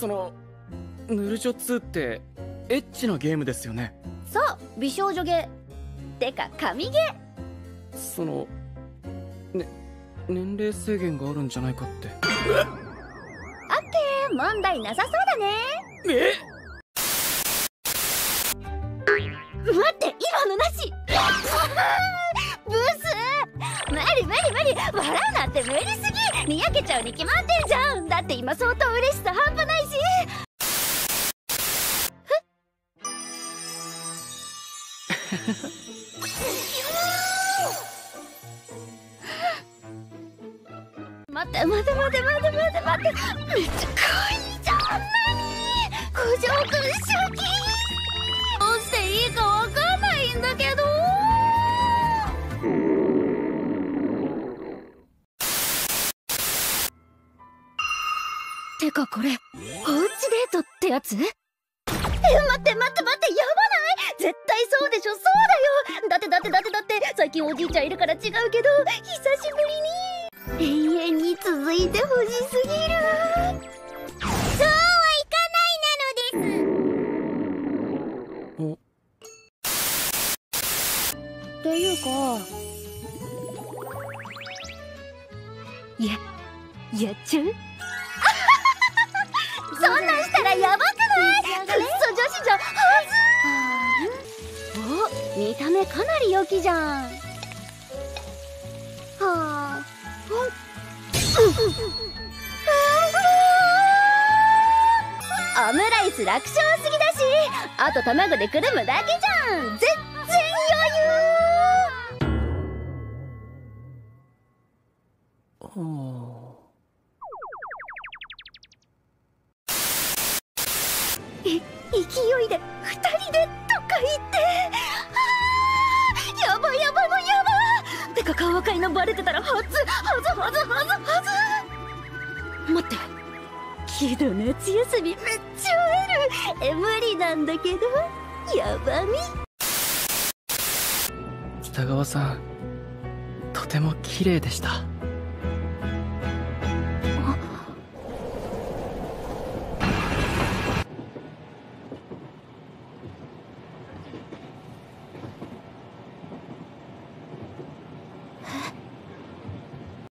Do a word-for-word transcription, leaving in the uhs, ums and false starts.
そのヌルジョツーってエッチなゲームですよね。 そう、美少女ゲーてか神ゲー。 そのね、年齢制限があるんじゃないかって。 オッケー、問題なさそうだね。 え待って、今のなしブス、無理無理無理、笑うなんて無理すぎ。にやけちゃうに決まってんじゃん。だって今相当嬉しさ半端ないし。待って待って待って待って待って待って、めっちゃ可愛いじゃん。何九条くん初期、どうしていいかわかんないんだけど。てかこれおうちデートってやつ？え、待って待って待って、やばない？絶対そうでしょ。そうだよ。だってだってだってだって最近おじいちゃんいるから違うけど、久しぶりに永遠に続いてほしすぎる。そうはいかないなのです。っていうか、や、やっちゃう？そんなんしたらやばくない？くっそ女子じゃん。はず。お、見た目かなり良きじゃん。はあ。オムライス楽勝すぎだし、あと卵でくるむだけじゃん。全然余裕。 はあ。 い、勢いでふたりでとか言って、あー、やばいやばいもうやばい。てか顔赤いのバレてたらはずはずはずはずはず。待って、けど夏休みめっちゃある。え、無理なんだけど、やばみ。 北川さん、とても綺麗でした。